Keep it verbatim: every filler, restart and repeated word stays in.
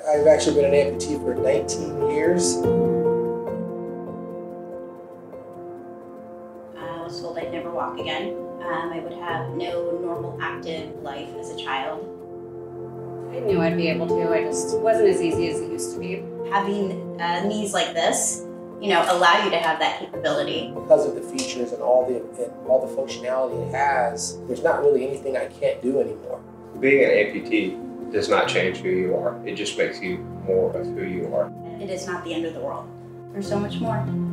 I've actually been an amputee for nineteen years. I was told I'd never walk again. Um, I would have no normal active life as a child. I knew I'd be able to, I just wasn't as easy as it used to be. Having uh, knees like this, you know, allow you to have that capability. Because of the features and all the and all the functionality it has, there's not really anything I can't do anymore. Being an amputee does not change who you are. It just makes you more of who you are. It is not the end of the world. There's so much more.